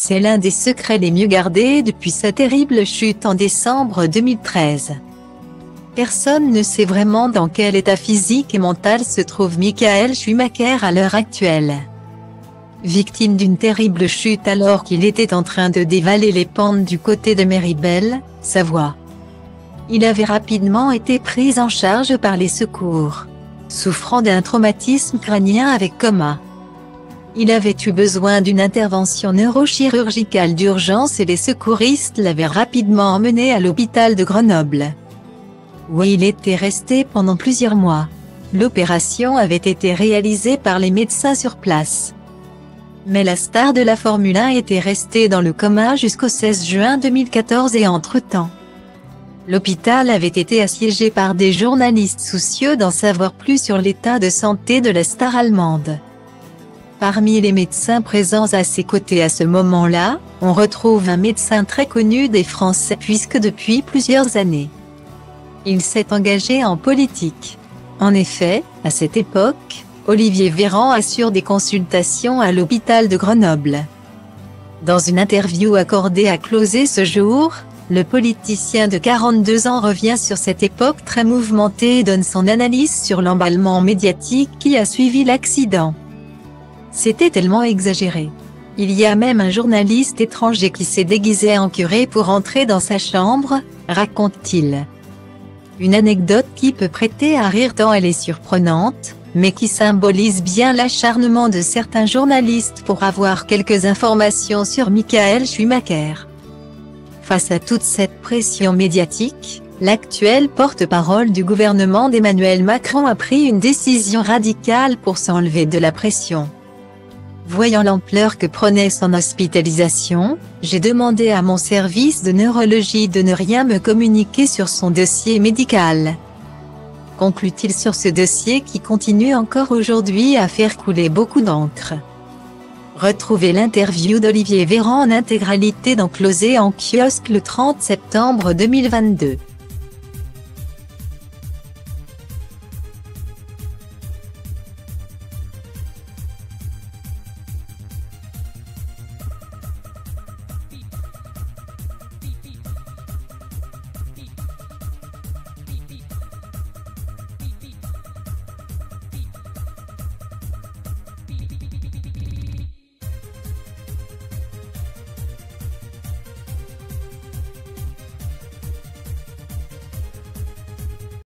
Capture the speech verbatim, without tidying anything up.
C'est l'un des secrets les mieux gardés depuis sa terrible chute en décembre deux mille treize. Personne ne sait vraiment dans quel état physique et mental se trouve Michael Schumacher à l'heure actuelle. Victime d'une terrible chute alors qu'il était en train de dévaler les pentes du côté de Méribel, Savoie. Il avait rapidement été pris en charge par les secours, souffrant d'un traumatisme crânien avec coma. Il avait eu besoin d'une intervention neurochirurgicale d'urgence et les secouristes l'avaient rapidement emmené à l'hôpital de Grenoble, où il était resté pendant plusieurs mois. L'opération avait été réalisée par les médecins sur place. Mais la star de la Formule un était restée dans le coma jusqu'au seize juin deux mille quatorze et entre-temps, l'hôpital avait été assiégé par des journalistes soucieux d'en savoir plus sur l'état de santé de la star allemande. Parmi les médecins présents à ses côtés à ce moment-là, on retrouve un médecin très connu des Français puisque depuis plusieurs années, il s'est engagé en politique. En effet, à cette époque, Olivier Véran assure des consultations à l'hôpital de Grenoble. Dans une interview accordée à Closer ce jour, le politicien de quarante-deux ans revient sur cette époque très mouvementée et donne son analyse sur l'emballement médiatique qui a suivi l'accident. C'était tellement exagéré. Il y a même un journaliste étranger qui s'est déguisé en curé pour entrer dans sa chambre, raconte-t-il. Une anecdote qui peut prêter à rire tant elle est surprenante, mais qui symbolise bien l'acharnement de certains journalistes pour avoir quelques informations sur Michael Schumacher. Face à toute cette pression médiatique, l'actuel porte-parole du gouvernement d'Emmanuel Macron a pris une décision radicale pour s'enlever de la pression. Voyant l'ampleur que prenait son hospitalisation, j'ai demandé à mon service de neurologie de ne rien me communiquer sur son dossier médical. Conclut-il sur ce dossier qui continue encore aujourd'hui à faire couler beaucoup d'encre. Retrouvez l'interview d'Olivier Véran en intégralité dans Closer en kiosque le trente septembre deux mille vingt-deux.